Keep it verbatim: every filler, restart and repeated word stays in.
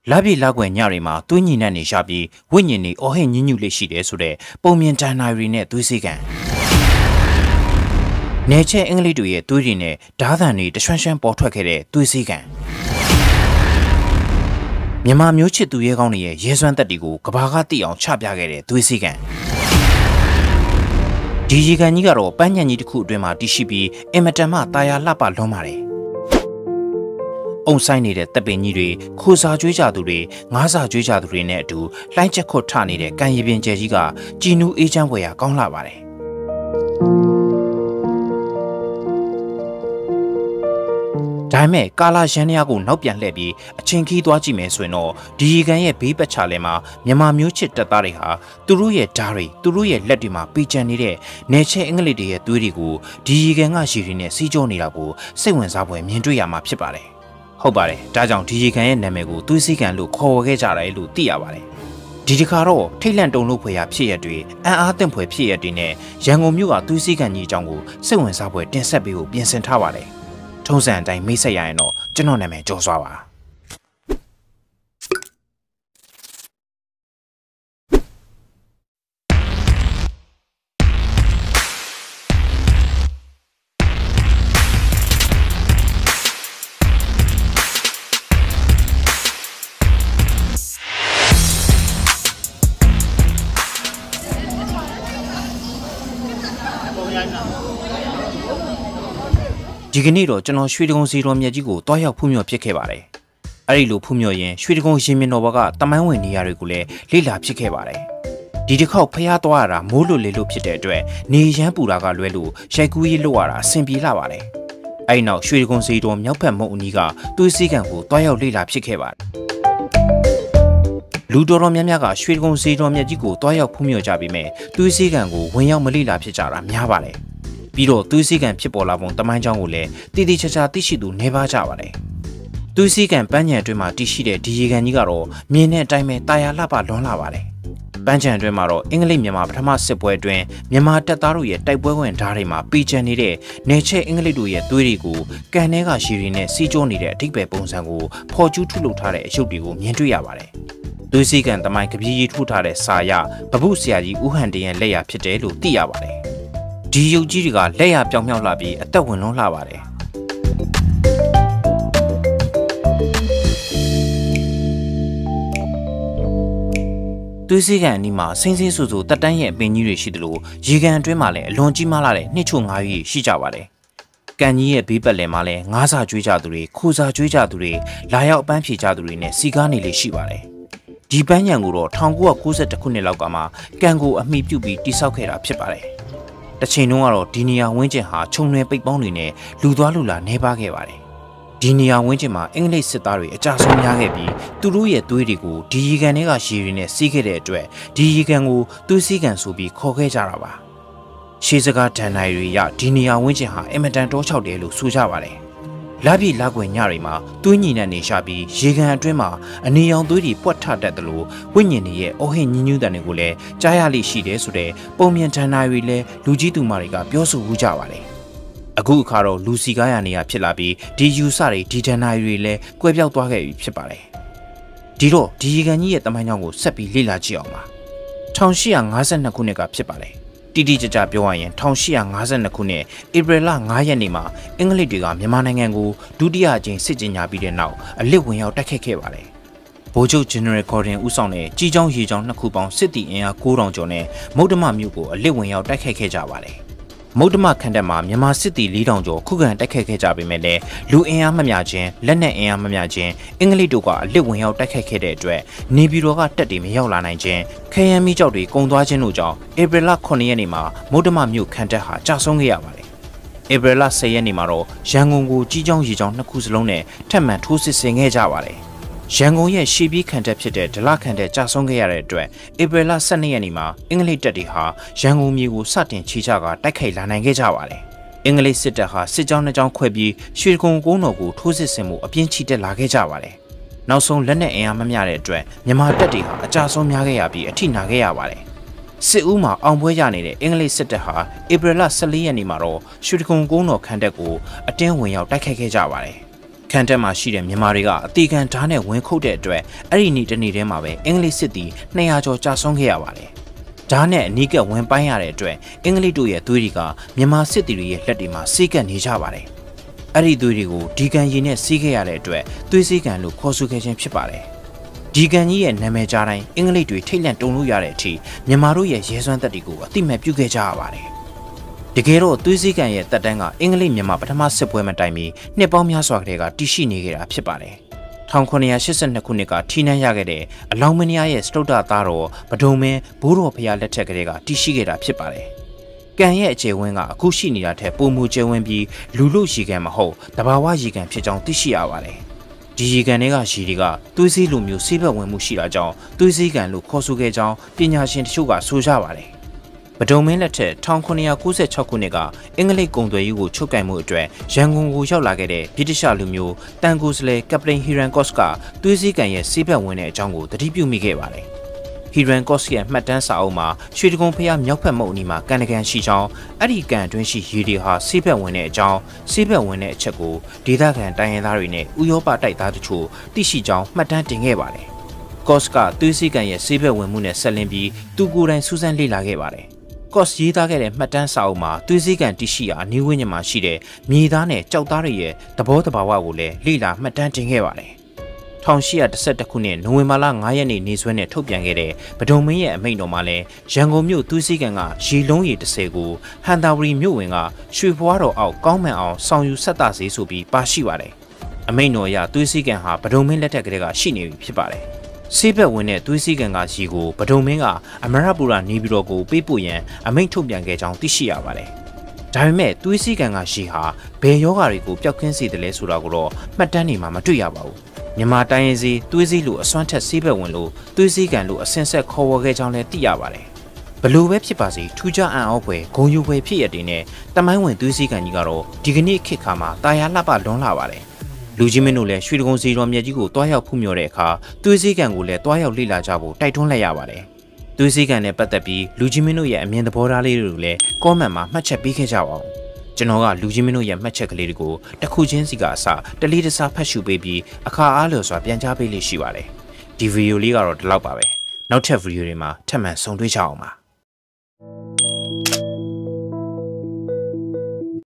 လာပြီလာကွယ်ညတွေမှာသွေးညီနဲ့နေရှာပြီးဝိညာဉ်တွေအော်ဟစ်ညညူလေးရှိတယ်ဆိုတဲ့ပုံမြင်တန်နိုင်ရီနဲ့သွေးစေးကန်နေချဲအင်္ဂလိပ်တွေရဲ့သွေးတွေနဲ့ဓားသံတွေတရွှန်းရွှန်းပေါ်ထွက်ခဲ့တဲ့သွေးစေးကန်မြန်မာမျိုးချစ်သူရဲကောင်းတွေရဲ့ရဲစွမ်းသက်တွေကိုကဘာကတိအောင်ချပြခဲ့တဲ့သွေးစေးကန်ဒီရေကန်ကြီးကတော့ပန်းညံကြီးတစ်ခုအတွင်းမှာတည်ရှိပြီးအင်မတန်မှတာယာလှပလွန်းပါတယ်အုံဆိုင်နေတဲ့တပ်ပင်ကြီးတွေခိုးစားကြွေးကြသူတွေငားစားကြွေးကြသူတွေနဲ့အတူလှိုင်းချက်ခွတ်ထနေတဲ့ကန်ရည်ပင်ကျဲကြီးကကြည်နူးအေးချမ်းဖွယ်ရာကောင်းလှပါတယ်ဒါပေမဲ့ကာလာရန်ရကိုနောက်ပြန်လှည့်ပြီးအချင်းခီးသွားကြည့်မယ်ဆိုရင်တော့ဒီရေကန်ရဲ့ဘေးပတ်ချလဲမှာမြန်မာမျိုးချစ်တပ်သားတွေဟာသူတို့ရဲ့ဓာတ်တွေသူတို့ရဲ့လက်တွေမှာပေချန်နေတဲ့နေချဲအင်္ဂလိပ်တွေရဲ့သွေးတွေကိုဒီရေကန်ကရှည်တွေနဲ့စီးကြောနေတာကိုစိတ်ဝင်စားဖွယ်မြင်တွေ့ရမှာဖြစ်ပါတယ်ဟုတ်ပါတယ်ဒါကြောင့်ဒီရေကန်ရဲ့နာမည်ကိုသွေးစည်းကန်လို့ခေါ်ဝေခဲ့ကြတယ်လို့သိရပါတယ်ဒီတစ်ခါတော့ထိတ်လန့်တုန်လှုပ်ဖွယ်ရာဖြစ်ရတွေအံ့အားသင့်ဖွယ်ဖြစ်ရတွေနဲ့ရန်ကုန်မြို့ကသွေးစည်းကန်ကြီးအကြောင်းကိုစိတ်ဝင်စားဖွယ်တင်ဆက်ပေးဖို့ပြင်ဆင်ထားပါတယ်ထုံးစံအတိုင်းမိတ်ဆက်ရရင်တော့ကျွန်တော်နာမည်ကျော်စွာပါဒီကနေ့တော့ကျွန်တော်ရွှေတကုံစီတော်မြတ်ကြီးကိုတွားရောက်ဖူးမြော်ဖြစ်ခဲ့ပါတယ်။အဲ့ဒီလိုဖူးမြော်ရင်ရွှေတကုံရှင်မြင်တော်ဘကတမိုင်းဝင်နေရာတွေကိုလည်းလေ့လာဖြစ်ခဲ့ပါတယ်။ဒီတစ်ခေါက်ဖျားသွားရတာမိုးလွတ်လေလို့ဖြစ်တဲ့အတွက်နေရမ်းပူတာကလွဲလို့ရိုက်ကူးရေးလုပ်ရတာအဆင်ပြေလာပါတယ်။အဲ့နောက်ရွှေတကုံစီတော်မြောက်ဖက်မုံအနီးကသွေးစည်းကန်ကိုတွားရောက်လေ့လာဖြစ်ခဲ့ပါတယ်။လူတော်တော်များများကရွှေတကုံစီတော်မြတ်ကြီးကိုတွားရောက်ဖူးမြော်ကြပြီးမဲ့သွေးစည်းကန်ကိုဝင်ရောက်မလေ့လာဖြစ်ကြတာများပါတယ်။ပြီးတော့သွေးစည်းကန်ဖြစ်ပေါ်လာပုံတမိုင်းကြောင်းကိုလည်းတည်တည်ချာချာသိရှိသူနေပါကြပါတယ်။သွေးစည်းကန်ပန်းခြံအတွင်းမှာတည်ရှိတဲ့ဒီရေကန်ကြီးကတော့မြင်းနဲ့အတိုင်းပဲတာယာလှပလွန်းလာပါတယ်။ပန်းခြံအတွင်းမှာတော့အင်္ဂလိပ်မြန်မာပထမစစ်ပွဲအတွင်းမြန်မာတပ်သားတို့ရဲ့တိုက်ပွဲဝင်ဓာတ်တွေမှာပေချန်နေတဲ့နေချဲအင်္ဂလိပ်တို့ရဲ့သွေးတွေကိုကန်ထဲကရှည်တွေနဲ့စီးကျိုးနေတဲ့အဓိပ္ပာယ်ပုံစံကိုဖော်ကျူးထုတ်လုပ်ထားတဲ့အရုပ်တွေကိုမြင်တွေ့ရပါတယ်။သွေးစည်းကန်တမိုင်းကပီးကြီးထုတ်ထားတဲ့စာရဗပုဆရာကြီးဦးဟန်တရဲ့လက်ရာဖြစ်တယ်လို့သိရပါတယ်။ဒီရုပ်ကြီးတွေကလက်ရပြောင်မြောက်လာပြီးအသက်ဝင်လွန်းလာပါတယ်သွေးစည်းကန်အနီးမှာစိမ့်စိမ့်ဆူဆူတက်တန်းရဲ့အပင်ကြီးတွေရှိသလိုရေကန်အတွင်းမှာလည်းအလွန်ကြီးမားလာတဲ့နှစ်ချို့ငါးကြီးရှိကြပါတယ်ကန်ကြီးရဲ့ဘေးပတ်လည်မှာလည်းငါးစာကျွေးကြသူတွေခိုးစာကျွေးကြသူတွေလာရောက်အပန်းဖြေကြသူတွေနဲ့စီကားနေလေးရှိပါတယ်ဒီပန်းညံကိုတော့၁၉၉၁ခုနှစ်လောက်ကမှကန်ကိုအမိပြုပြီးတိစောက်ခဲ့တာဖြစ်ပါတယ်တချိန်တုန်းကတော့ဒီနေရာဝင်းကျင်ဟာခြုံနယ်ပိတ်ပေါင်းတွေနဲ့လူသွားလူလာနေပါခဲ့ပါတယ်။ဒီနေရာဝင်းကျင်မှာအင်္ဂလိပ်စစ်သားတွေအကြဆုံးများခဲ့ပြီးသူတို့ရဲ့သွေးတွေကိုဒီရေကန်တွေကရှည်တွေနဲ့စီးခဲ့တဲ့အတွက်ဒီရေကန်ကိုသွေးစည်းကန်ဆိုပြီးခေါ်ခဲ့ကြတာပါ။ရှေးစကားဒဏ္ဍာရီရဒီနေရာဝင်းကျင်ဟာအင်မတန်တောချောက်တယ်လို့ဆိုကြပါတယ်။လာပြီလာကွယ်ညတွေမှာသွေးညီနဲ့နေရှာပြီးရေကန်အတွင်းမှာအနေရောင်သွေးတွေပွက်ထတတ်တယ်လို့ဝိညာဉ်တွေရဲ့အော်ဟစ်ညင်းညူးတန်တွေကိုလည်းကြားရလိရှိတယ်ဆိုတဲ့ပုံမြင်ဒဏ္ဍာရီလည်းလူကြီးသူမတွေကပြောဆိုကြပါတယ်။အခုအခါတော့လူစီကားရနေရဖြစ်လာပြီးဒီယူဆတွေဒီဒဏ္ဍာရီတွေလည်းကွဲပြောက်သွားခဲ့ပြီဖြစ်ပါတယ်။ဒီတော့ဒီရေကန်ကြီးရဲ့တမိုင်းကြောင်းကိုဆက်ပြီးလေ့လာကြည့်အောင်ပါ။၁၈၅၂ခုနှစ်ကဖြစ်ပါတယ်။တိတိကျကျပြောရရင်၁၈၅၂ခုနှစ်ဧပြီလ၅ရက်နေ့မှာအင်္ဂလိပ်တွေကမြန်မာနိုင်ငံကိုဒုတိယအကြိမ်စစ်ကြေညာပြီးတဲ့နောက်အလစ်ဝင်ရောက်တိုက်ခိုက်ခဲ့ပါတယ်။ဗိုလ်ချုပ် General Gordon ဦးဆောင်တဲ့ကြီးကျောင်းရေကျောင်းနှစ်ခုပေါင်းစစ်တီအင်အား၉ထောင်ကျော်နဲ့မုဒ္ဓမမြို့ကိုအလစ်ဝင်ရောက်တိုက်ခိုက်ခဲ့ကြပါတယ်။မုဒ္ဓမခန္ဓာမှာမြန်မာစစ်တီ၄ထောင်ကျော်ခုခံတိုက်ခိုက်ခဲ့ကြပေမဲ့လည်းလူအင်အားမမျှခြင်းလက်နက်အင်အားမမျှခြင်းအင်္ဂလိပ်တို့ကအလစ်ဝင်ရောက်တိုက်ခိုက်ခဲ့တဲ့အတွက်နေပြည်တော်ကတပ်တွေမရောက်လာနိုင်ခြင်းခရမ်းမီးကြောက်တွေကုန်သွားခြင်းတို့ကြောင့်ဧပြီလခုနှစ်ရက်နေ့မှာမုဒ္ဓမမြို့ခန္ဓာဟာကြာဆုံးခဲ့ရပါတယ်။ဧပြီလ၁၀ရက်နေ့မှာတော့ရန်ကုန်ကိုကြီးကျောင်းရေကျောင်းနှစ်ခုစလုံးနဲ့ထပ်မံထိုးစစ်ဆင်ခဲ့ကြပါတယ်။ရန်ကုန်ရဲ့ရှေးပြီးခန္ဓာဖြစ်တဲ့ဒလခန္ဓာကြာဆုံးခဲ့ရတဲ့အတွက်ဧပြီလ၁၂ရက်နေ့မှာအင်္ဂလိပ်တပ်တွေဟာရန်ကုန်မြို့ကိုစတင်ချီချကတိုက်ခိုက်လာနိုင်ခဲ့ကြပါတယ်။အင်္ဂလိပ်စစ်တပ်ဟာစစ်ကြောင်းနှစ်ကြောင်းခွဲပြီးရွှေကုံကုန်းတော်ကိုထိုးစစ်ဆင်မှုအပြင်းချီတက်လာခဲ့ကြပါတယ်။နောက်ဆုံးလက်နက်အင်အားမမျှတဲ့အတွက်မြန်မာတပ်တွေဟာအကြဆုံးများခဲ့ရပြီးအထိနာခဲ့ရပါတယ်။စစ်ဦးမှာအောင်ပွဲရနေတဲ့အင်္ဂလိပ်စစ်တပ်ဟာဧပြီလ၁၄ရက်နေ့မှာတော့ရွှေကုံကုန်းတော်ခန္ဓာကိုအတင်းဝင်ရောက်တိုက်ခိုက်ခဲ့ကြပါတယ်။ခန်းတက်မှာရှိတဲ့မြန်မာတွေကအတီကန်ဓာတ်နဲ့ဝင်ခုတ်တဲ့အတွက်အဲ့ဒီနေ့တနေ့တည်းမှာပဲအင်္ဂလိပ်စစ်သည်နှစ်ရာကျော်ကြာဆုံးခဲ့ရပါတယ်။ဓာတ်နဲ့အနီးကပ်ဝင်ပိုင်းရတဲ့အတွက်အင်္ဂလိပ်တို့ရဲ့သွေးတွေကမြန်မာစစ်သည်တွေရဲ့လက်တွေမှာစီးကပ်နေကြပါတယ်။အဲ့ဒီသွေးတွေကိုဒီကန်ရည်နဲ့စီးခဲ့ရတဲ့အတွက်သွေးစီးကန်လို့ခေါ်ဆိုခဲ့ခြင်းဖြစ်ပါတယ်။ဒီကန်ကြီးရဲ့နာမည်ကြားတိုင်းအင်္ဂလိပ်တွေထိတ်လန့်တုန်လို့ရတဲ့အထိမြန်မာတို့ရဲ့ရဲစွမ်းသက်တွေကိုအတိမတ်ပြုခဲ့ကြရပါတယ်။တကယ်တော့သွေးစည်းကန်ရဲ့တပ်တန်းကအင်္ဂလိပ်မြန်မာပထမစစ်ပွဲမတိုင်မီနှစ်ပေါင်းများစွာကတည်းကတည်ရှိနေခဲ့တာဖြစ်ပါတယ်။၁၉၈၂ခုနှစ်ကထိနှံရခဲ့တဲ့အလောင်းမင်းရဲ့စတုတ္တသားတော်ဗဒုံမင်းဘိုးတော်ဖရာလက်ထက်ကတည်းကတည်ရှိခဲ့တာဖြစ်ပါတယ်။ကန်ရဲ့အခြေဝင်းကအခုရှိနေတာထက်ပိုမိုကျယ်ဝန်းပြီးလူလူရေကန်မဟုတ်တဘာဝရေကန်ဖြစ်ကြောင်းသိရှိရပါတယ်။ဒီရေကန်တွေကရေတွေကသွေးစည်းလိုမျိုးဆေးဘက်ဝင်မှုရှိတာကြောင့်သွေးစည်းကန်လို့ခေါ်ဆိုခဲ့ကြောင်းပညာရှင်တချို့ကဆိုကြပါတယ်။ဗဒုံမင်းလက်ထက်၁၉၉၆ခုနှစ်ကအင်္ဂလိပ်ကုန်သွယ်ရေးကိုချုပ်ကိုင်မှုအတွက်ရန်ကုန်ကိုရောက်လာခဲ့တဲ့ဗြိတိရှလူမျိုးတန်ကိုစလဲကပတိန်ဟီရန်ကော့စ်ကသွေးစည်းကန်ရဲ့ဆေးဘက်ဝင်တဲ့အကြောင်းကိုသတိပြုမိခဲ့ပါတယ်။ဟီရန်ကော့စ်ရဲ့မှတ်တမ်းစာအုပ်မှာရွှေတကုံဖျားမြောက်ဖက်မုတ်အနီမှာကန်တကန်ရှိကြောင်းအဲ့ဒီကန်အတွင်းရှိရေတွေဟာဆေးဘက်ဝင်တဲ့အကြောင်းဆေးဘက်ဝင်တဲ့အချက်ကိုဒေသခံတိုင်းရင်းသားတွေနဲ့ဥရောပတိုက်သားတို့ချို့သိရှိကြောင်းမှတ်တမ်းတင်ခဲ့ပါတယ်။ကော့စ်ကသွေးစည်းကန်ရဲ့ဆေးဘက်ဝင်မှုနဲ့ဆက်လင်းပြီးသူကိုယ်တိုင်စူးစမ်းလေ့လာခဲ့ပါတယ်။ကော့စ်ရေးသားခဲ့တဲ့မှတ်တမ်းစာအုပ်မှာသွေးစည်းကန်တရှိရာအနီးဝန်းကျင်မှာရှိတဲ့မြေသားနဲ့ကြောက်သားတွေရဲ့သဘောတဘာဝကိုလည်းလေ့လာမှတ်တမ်းတင်ခဲ့ပါတယ်။၁၈၁၁ခုနှစ်နိုဝင်ဘာလ၅ရက်နေ့နေ့စွဲနဲ့ထုတ်ပြန်ခဲ့တဲ့ဗဒုံမင်းရဲ့အမိန့်တော်မှာလည်းရန်ကုန်မြို့သွေးစည်းကန်ကရေလုံးရေတစ်ဆယ်ကိုဟန်တာဝရီမြို့ဝင်ကရွှေဘွားတော်အောက်ကောင်းမှန်အောင်ဆောင်ယူဆက်တာစေဆိုပြီးပါရှိပါတယ်။အမိန့်တော်အရသွေးစည်းကန်ဟာဗဒုံမင်းလက်ထက်ကတည်းကရှိနေပြီဖြစ်ပါတယ်။ဆေးဘက်ဝင်တဲ့သွေးစည်းကန်ကရေကိုဗဒုံမင်းကအမရပူရနေပြည်တော်ကိုပေးပို့ရန်အမိန့်ထုတ်ပြန်ခဲ့ကြောင်းသိရှိရပါတယ်။ဒါပေမဲ့သွေးစည်းကန်ကရေဟာဘယ်ယောဂါတွေကိုပျောက်ကင်းစေတယ်လဲဆိုတာကိုတော့မှတ်တမ်းတွေမှာမတွေ့ရပါဘူး။မြန်မာတိုင်းရင်းစီသွေးစည်းလိုအစွမ်းထက်ဆေးဘက်ဝင်လို့သွေးစည်းကန်လိုအစင်ဆက်ခေါ်ဝေါ်ခဲ့ကြောင်းလည်းသိရပါတယ်။ဘလို့ပဲဖြစ်ပါစေထူးခြားအံ့ဩဖွယ်ဂုဏ်ယူဖွယ်ဖြစ်ရတဲ့နဲ့တမိုင်းဝင်သွေးစည်းကန်ကြီးကတော့ဒီကနေ့ခေတ်ခါမှာတာယာလှပလွန်လာပါတယ်။လူကြီးမင်းတို့လည်းရွှေတကုံစီတော်မြတ်ကြီးကိုတွားရောက်ဖူးမြော်တဲ့အခါသွေးစည်းကန်ကိုလည်းတွားရောက်လေ့လာကြဖို့တိုက်တွန်းလိုက်ရပါတယ်။သွေးစည်းကန်နဲ့ပတ်သက်ပြီးလူကြီးမင်းတို့ရဲ့အမြင်သဘောထားလေးတွေကိုလည်းကောမန့်မှာမှတ်ချက်ပေးခဲ့ကြပါဦး။ကျွန်တော်ကလူကြီးမင်းတို့ရဲ့မှတ်ချက်ကလေးတွေကိုတစ်ခုချင်းစီကအစတလေးတစားဖတ်ရှုပေးပြီးအခါအားလျော်စွာပြန်ကြားပေးလိမ့်ရှိပါတယ်။ဒီဗီဒီယိုလေးကတော့ဒီလောက်ပါပဲ။နောက်ထပ်ဗီဒီယိုတွေမှာထပ်မံဆုံတွေ့ကြအောင်ပါ။